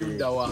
tuddawa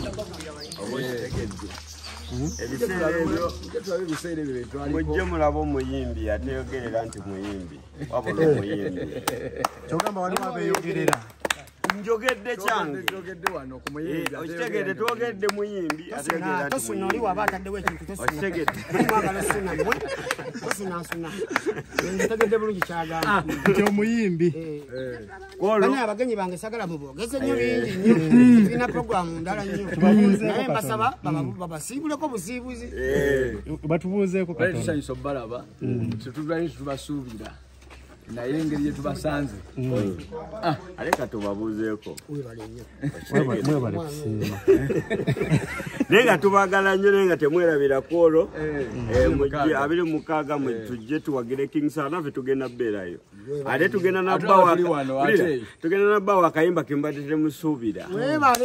mujje mulaba omuyimbi ateyogerera nti muyimbi wabula omuyimbi kyogamba waliwo abeeyogerera njogedde kyange okitegedde twogedde muyimbi ateyogerera nti tosuna oli waba ataddewo ekintu tosuna osuna mmwe tosunaasuna ntegedde bulungi kyagamba nti omuyimbi bane abagenyi bange sagala mubogeze nnyo bingi nnyo birina programu ndala nnyo naye mbasaba babasiibuleko busiibuzi batubuuzeeko tusanyusa obalaba tubasuubira naye engeri gye tubasanze aleka tubabuuzeeko mwebale kusiima naye nga tubagala nnyo naye nga temwerabira kwolwo mujje 26 tujje tuwagire King Saha naffe tugenda bbeerayo ate tugenda nabbawo akayimba kembadde temusuubira mwebale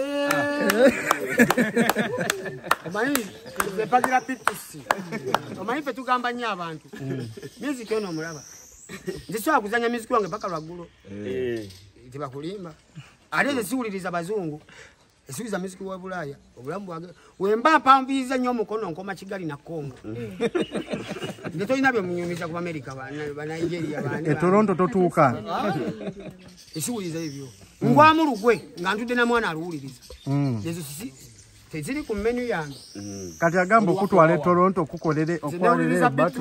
omanyi epagira B2C omanyi ffe tugamba nnyo abantu music ono omulaba nzisobola kuzanya music wange paka lwaggulo tebakulimba ate nze siwuliriza bazungu esiwuliza music wa Bulaaya obulamu bwange wemba mpamviriza nnyo omukono nkoma Kigali na Congo nze tolina byemunyumiza ku America Banigeria Toronto totuuka esiwuliza ebyo ngwamu lugwe nga ntudde na mwana aluwuliriza ezo teziri ku menu yange kati agamba okutwala Toronto okukolere okwalira bato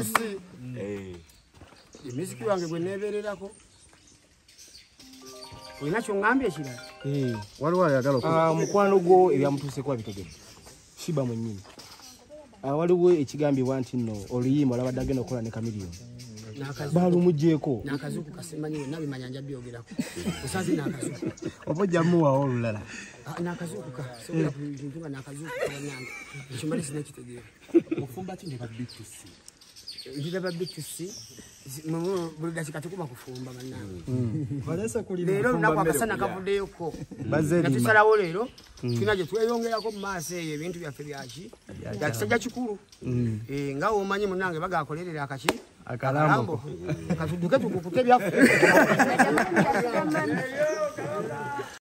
music wange gwe neebererako olina kyongambye ekirala waliwo ayagala mukwano gwo ebyamutuuseko abitegedde shiba mwennyini waliwo ekigambibwa nti nno oluyimba olabadde agenda okukola ne Kamiliyoni balumugjeeko n'akazuuku kasimanyi wenna bimanya nja byogerako osaze n'akazuuku oba ojjamuwawo olulala n'akazuuku ka sobola kubintu nga n'akazuuku kabannange ekyo mbadde sinakitegeera ofumba ki ne ba B2C njira ba B2C buli dakika tukuma kufumba bannange leero lunaku akasana kavuddeyoko natusalawo leero tulina gye tweyongerako mu maaso eyo ebintu byaffe byaki yakisajja kikulu nga womanyi munnange bagakolerera akaki akalambo katudduke tukukute byaffe